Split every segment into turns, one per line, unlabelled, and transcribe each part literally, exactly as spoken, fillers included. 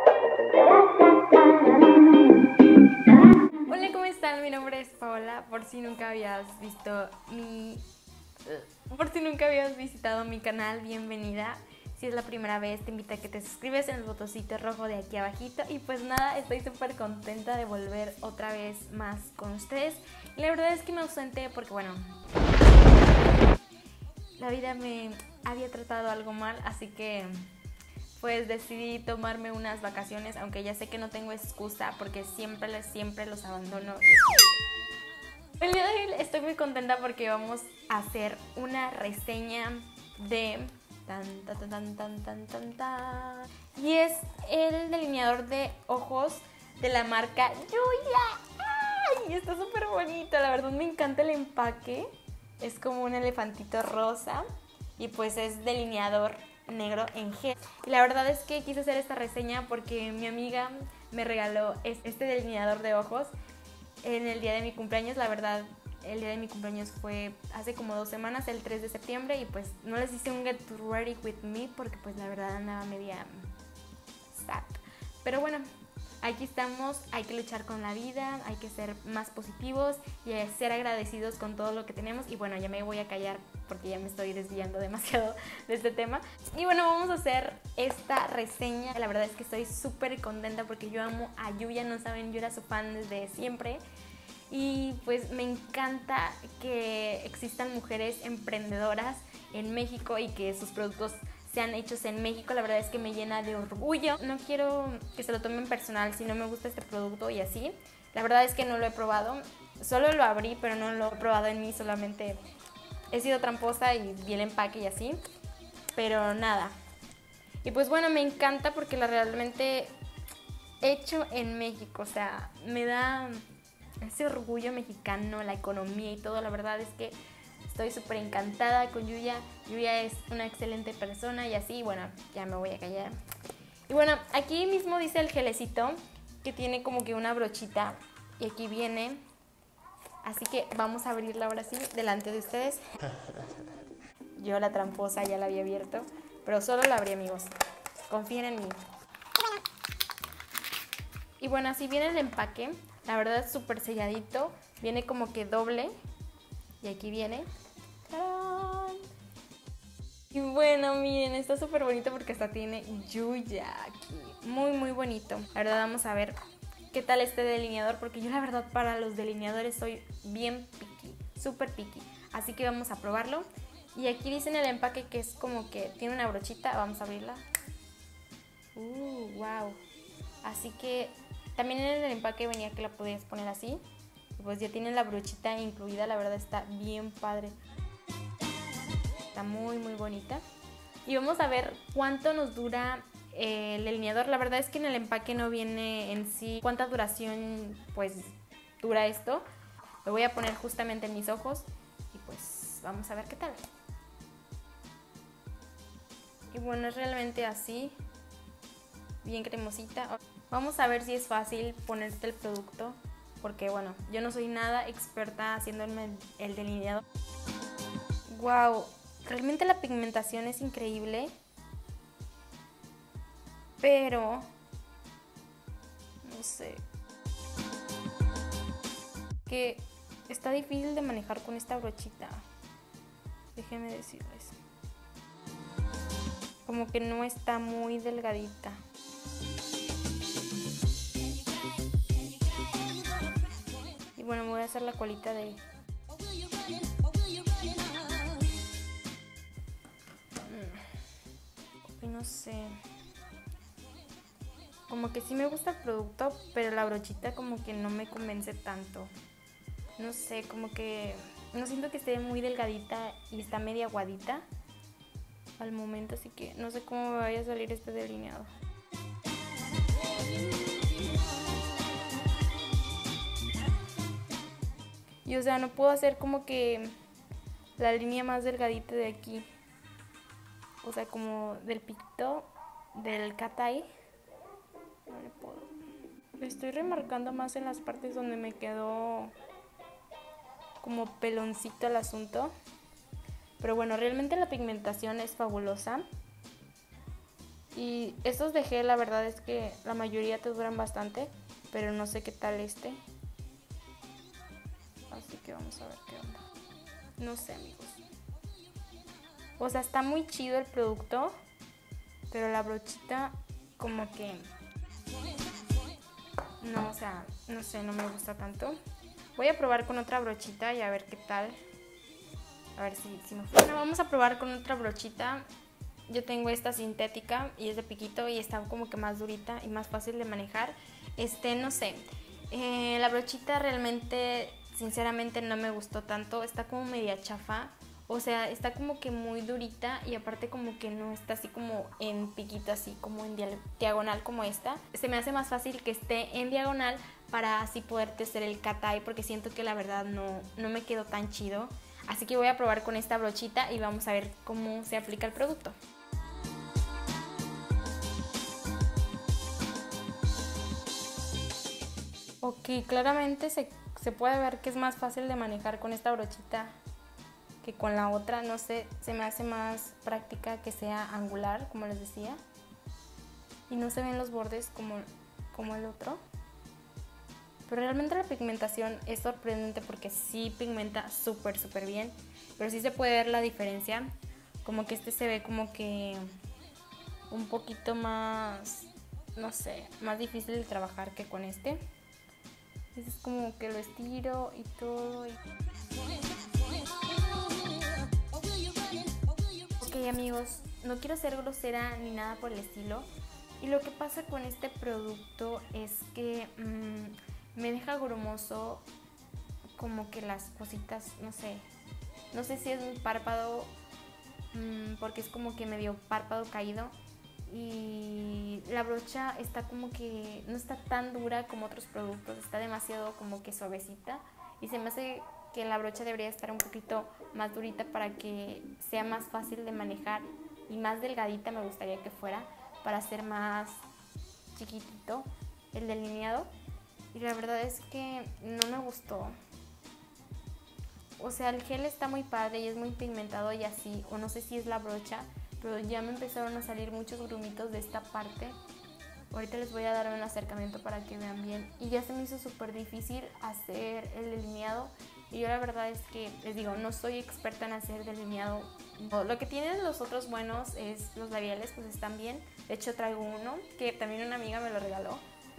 Hola, ¿cómo están? Mi nombre es Paola. Por si nunca habías visto mi... Por si nunca habías visitado mi canal, bienvenida. Si es la primera vez, te invito a que te suscribes en el botoncito rojo de aquí abajito. Y pues nada, estoy súper contenta de volver otra vez más con ustedes. Y la verdad es que me ausenté porque, bueno, la vida me había tratado algo mal, así que pues decidí tomarme unas vacaciones, aunque ya sé que no tengo excusa porque siempre, siempre los abandono. El día de hoy estoy muy contenta porque vamos a hacer una reseña de... Tan, tan, tan, tan, tan, tan, tan. Y es el delineador de ojos de la marca Yuya. ¡Ay! Está súper bonito, la verdad me encanta el empaque. Es como un elefantito rosa y pues es delineador negro en gel. Y la verdad es que quise hacer esta reseña porque mi amiga me regaló este delineador de ojos en el día de mi cumpleaños. La verdad, el día de mi cumpleaños fue hace como dos semanas, el tres de septiembre, y pues no les hice un get ready with me porque pues la verdad andaba media sad. Pero bueno, aquí estamos, hay que luchar con la vida, hay que ser más positivos y ser agradecidos con todo lo que tenemos. Y bueno, ya me voy a callar porque ya me estoy desviando demasiado de este tema. Y bueno, vamos a hacer esta reseña. La verdad es que estoy súper contenta porque yo amo a Yuya, no saben, yo era su fan desde siempre. Y pues me encanta que existan mujeres emprendedoras en México y que sus productos sean hechos en México. La verdad es que me llena de orgullo. No quiero que se lo tomen personal si no me gusta este producto y así. La verdad es que no lo he probado. Solo lo abrí, pero no lo he probado en mí. Solamente he sido tramposa y vi el empaque y así. Pero nada. Y pues bueno, me encanta porque la realmente hecho en México. O sea, me da ese orgullo mexicano, la economía y todo. La verdad es que estoy súper encantada con Yuya. Yuya es una excelente persona y así, bueno, ya me voy a callar. Y bueno, aquí mismo dice el gelecito que tiene como que una brochita y aquí viene. Así que vamos a abrirla ahora sí, delante de ustedes. Yo, la tramposa, ya la había abierto, pero solo la abrí, amigos. Confíen en mí. Y bueno, así viene el empaque. La verdad es súper selladito. Viene como que doble. Y aquí viene. ¡Tarán! Y bueno, miren, está súper bonito porque hasta tiene Yuya aquí. Muy, muy bonito. La verdad, vamos a ver qué tal este delineador. Porque yo la verdad para los delineadores soy bien picky. Súper picky. Así que vamos a probarlo. Y aquí dice en el empaque que es como que tiene una brochita. Vamos a abrirla. Uh, wow. Así que también en el empaque venía que la podías poner así. Pues ya tiene la brochita incluida, la verdad está bien padre. Está muy muy bonita. Y vamos a ver cuánto nos dura el delineador. La verdad es que en el empaque no viene en sí cuánta duración pues dura esto. Lo voy a poner justamente en mis ojos y pues vamos a ver qué tal. Y bueno, es realmente así, bien cremosita. Vamos a ver si es fácil ponerte el producto, porque bueno, yo no soy nada experta haciéndome el delineador. Wow, realmente la pigmentación es increíble, pero no sé, que está difícil de manejar con esta brochita. Déjenme decirles, como que no está muy delgadita. Y bueno, me voy a hacer la colita de... Y no sé... Como que sí me gusta el producto, pero la brochita como que no me convence tanto. No sé, como que... No siento que esté muy delgadita y está media aguadita al momento, así que no sé cómo me vaya a salir este delineado. Y o sea, no puedo hacer como que la línea más delgadita de aquí. O sea, como del piquito del cat eye. No le puedo. Le estoy remarcando más en las partes donde me quedó como peloncito el asunto. Pero bueno, realmente la pigmentación es fabulosa. Y estos de gel, la verdad es que la mayoría te duran bastante, pero no sé qué tal este. Así que vamos a ver qué onda. No sé, amigos. O sea, está muy chido el producto, pero la brochita como que... No, o sea, no sé, no me gusta tanto. Voy a probar con otra brochita y a ver qué tal. A ver si, si me funciona. Bueno, vamos a probar con otra brochita. Yo tengo esta sintética y es de piquito y está como que más durita y más fácil de manejar. Este, no sé. Eh, la brochita realmente, sinceramente, no me gustó tanto. Está como media chafa. O sea, está como que muy durita y aparte como que no está así como en piquito, así como en diagonal como esta. Se me hace más fácil que esté en diagonal para así poderte hacer el cat eye, porque siento que la verdad no, no me quedó tan chido. Así que voy a probar con esta brochita y vamos a ver cómo se aplica el producto. Ok, claramente se, se puede ver que es más fácil de manejar con esta brochita que con la otra. No sé, se me hace más práctica que sea angular, como les decía. Y no se ven los bordes como, como el otro. Pero realmente la pigmentación es sorprendente porque sí pigmenta súper, súper bien. Pero sí se puede ver la diferencia. Como que este se ve como que un poquito más, no sé, más difícil de trabajar que con este. Este es como que lo estiro y todo. Y... Ok, amigos, no quiero ser grosera ni nada por el estilo. Y lo que pasa con este producto es que mmm, me deja grumoso como que las cositas, no sé. No sé si es mi párpado, mmm, porque es como que medio párpado caído. Y la brocha está como que no está tan dura como otros productos, está demasiado como que suavecita y se me hace que la brocha debería estar un poquito más durita para que sea más fácil de manejar y más delgadita me gustaría que fuera para hacer más chiquitito el delineado. Y la verdad es que no me gustó. O sea, el gel está muy padre y es muy pigmentado y así, o no sé si es la brocha, pero ya me empezaron a salir muchos grumitos de esta parte. Ahorita les voy a dar un acercamiento para que vean bien. Y ya se me hizo súper difícil hacer el delineado. Y yo la verdad es que, les digo, no soy experta en hacer delineado. Lo que tienen los otros buenos es los labiales, pues están bien. De hecho traigo uno que también una amiga me lo regaló.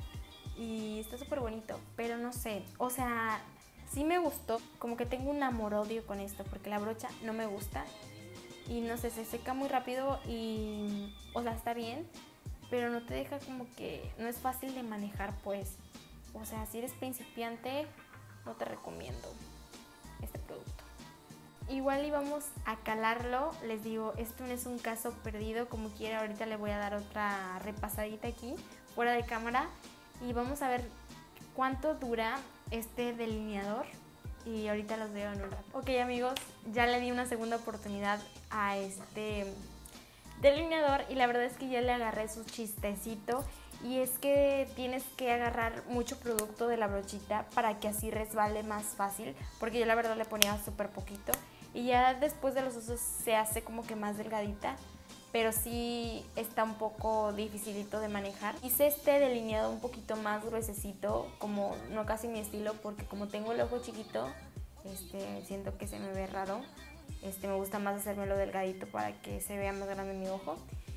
Y está súper bonito, pero no sé, o sea, sí me gustó. Como que tengo un amor-odio con esto, porque la brocha no me gusta. Y no sé, se seca muy rápido y, o sea, está bien, pero no te deja como que, no es fácil de manejar, pues. O sea, si eres principiante, no te recomiendo este producto. Igual íbamos a calarlo, les digo, esto no es un caso perdido, como quiera, ahorita le voy a dar otra repasadita aquí, fuera de cámara, y vamos a ver cuánto dura este delineador. Y ahorita los veo en un rato. Ok, amigos, ya le di una segunda oportunidad a este delineador y la verdad es que ya le agarré su chistecito. Y es que tienes que agarrar mucho producto de la brochita para que así resbale más fácil, porque yo la verdad le ponía súper poquito y ya después de los usos se hace como que más delgadita, pero sí está un poco dificilito de manejar. Hice este delineado un poquito más gruesecito, como no casi mi estilo, porque como tengo el ojo chiquito, este, siento que se me ve raro. Este, me gusta más hacérmelo delgadito para que se vea más grande mi ojo.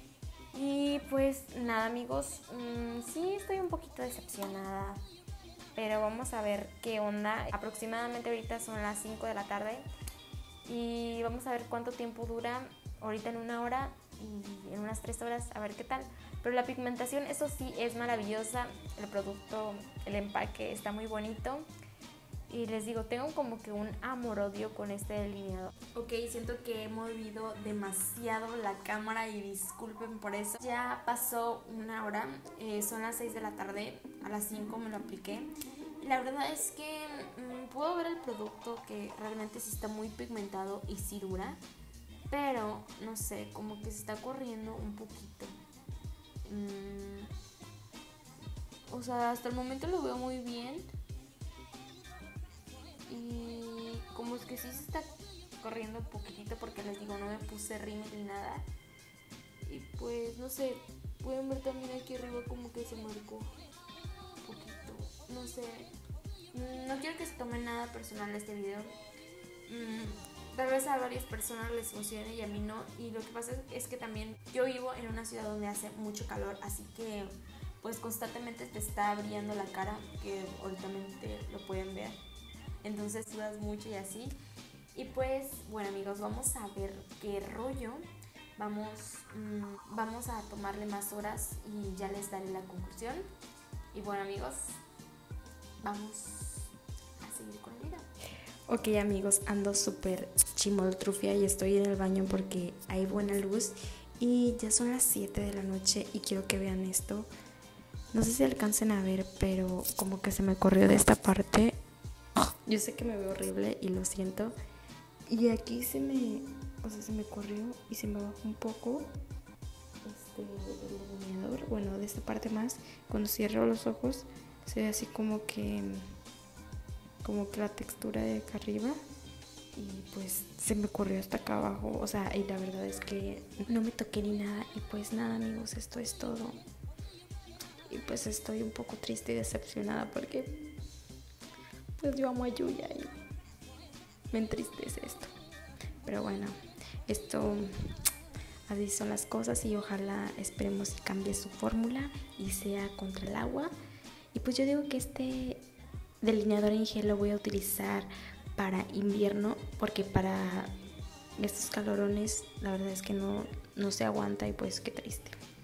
Y pues nada, amigos, mmm, sí estoy un poquito decepcionada, pero vamos a ver qué onda. Aproximadamente ahorita son las cinco de la tarde y vamos a ver cuánto tiempo dura. Ahorita en una hora y en unas tres horas, a ver qué tal. Pero la pigmentación, eso sí, es maravillosa. El producto, el empaque está muy bonito. Y les digo, tengo como que un amor-odio con este delineado. Ok, siento que he movido demasiado la cámara y disculpen por eso. Ya pasó una hora, eh, son las seis de la tarde, a las cinco me lo apliqué. La verdad es que mmm, puedo ver el producto que realmente sí está muy pigmentado y sí dura. Pero, no sé, como que se está corriendo un poquito. Mm, o sea, hasta el momento lo veo muy bien. Y como es que sí se está corriendo un poquitito porque les digo, no me puse rímel ni nada. Y pues, no sé,
pueden ver también aquí arriba como que se marcó un poquito, no sé.
No quiero que se tome nada personal este video. Mm, tal vez a varias personas les funcione y a mí no. Y lo que pasa es que también yo vivo en una ciudad donde hace mucho calor, así que pues constantemente te está abriendo la cara, que ahorita lo pueden ver. Entonces sudas mucho y así. Y pues bueno amigos, vamos a ver qué rollo. Vamos, mmm, vamos a tomarle más horas y ya les daré la conclusión. Y bueno amigos, vamos a seguir con el video. Ok amigos, ando súper chimoltrufia y estoy en el baño porque hay buena luz y ya son las siete de la noche y quiero que vean esto. No sé si alcancen a ver, pero como que se me corrió de esta parte. Yo sé que me veo horrible y lo siento. Y aquí se me, o sea, se me corrió y se me bajó un poco este, el iluminador. Bueno, de esta parte más, cuando cierro los ojos se ve así como que, como que la textura de acá arriba. Y pues se me corrió hasta acá abajo. O sea, y la verdad es que no me toqué ni nada. Y pues nada amigos, esto es todo. Y pues estoy un poco triste y decepcionada porque pues yo amo a Yuya y me entristece esto. Pero bueno, esto así son las cosas y ojalá esperemos que cambie su fórmula y sea contra el agua. Y pues yo digo que este delineador en gel lo voy a utilizar para invierno porque para estos calorones la verdad es que no, no se aguanta y pues qué triste.